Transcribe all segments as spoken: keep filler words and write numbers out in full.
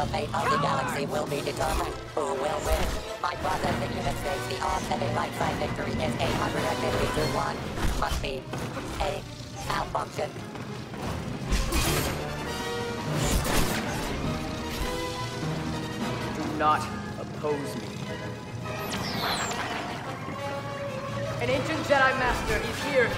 the fate of the galaxy will be determined. Who will win? My processing unit states the odds of a right side victory is eight hundred fifty to one. Must be a malfunction. Do not oppose me. An ancient Jedi Master is here.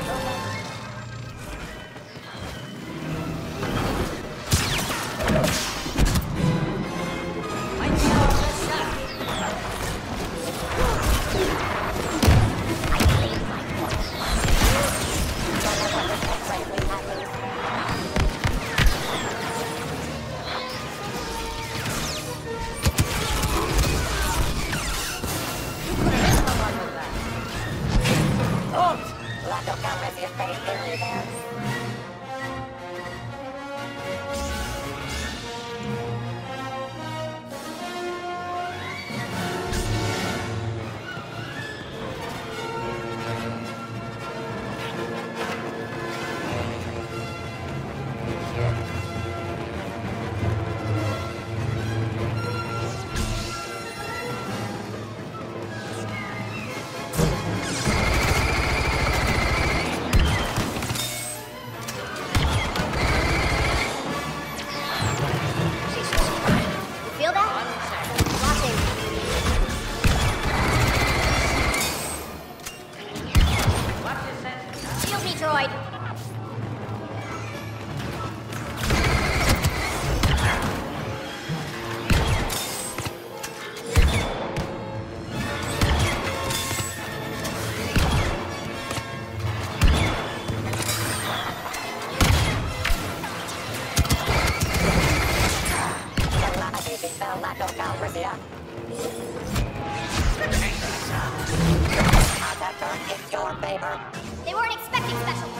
They weren't expecting special.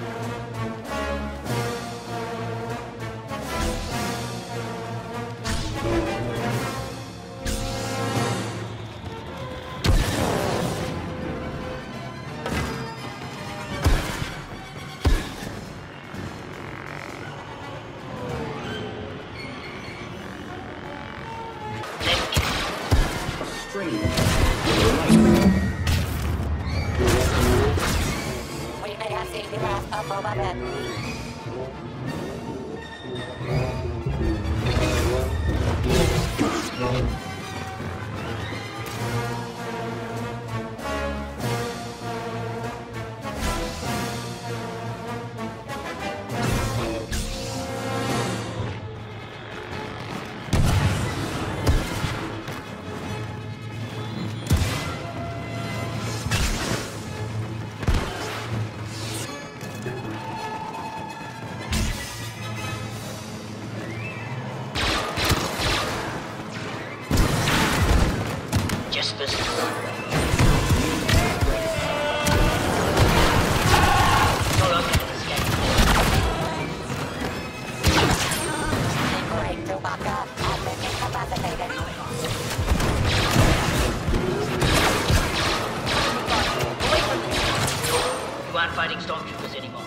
Fighting stormtroopers anymore.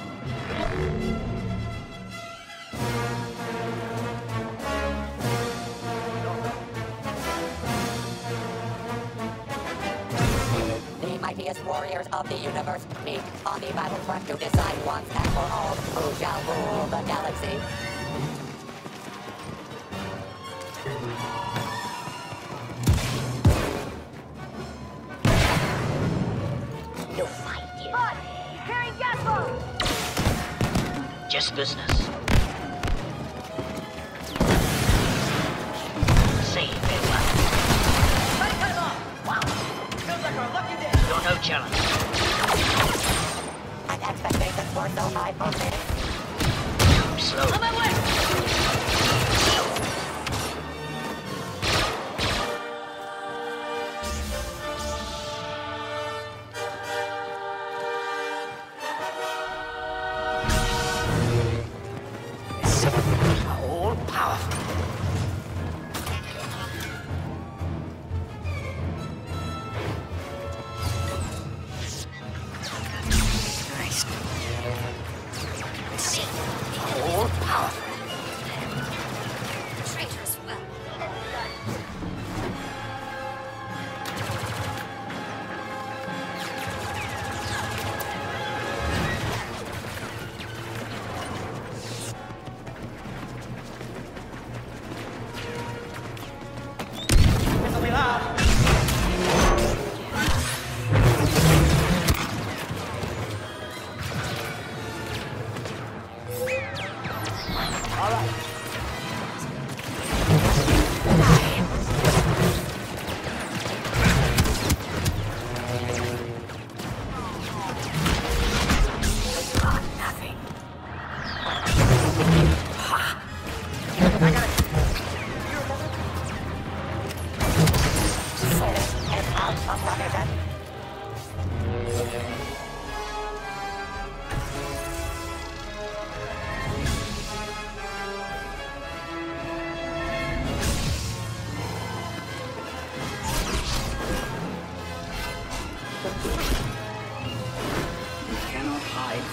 The mightiest warriors of the universe meet on the battlefront to decide once and for all who shall rule the galaxy. You'll fight you. Bud, carrying gas bomb. Just business. Save it well. Right cut him off! Wow! Feels like our lucky day! You're no challenge. And expectations were so high for me. Slow. On my way! All powerful. Nice. See, all powerful.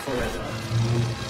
forever.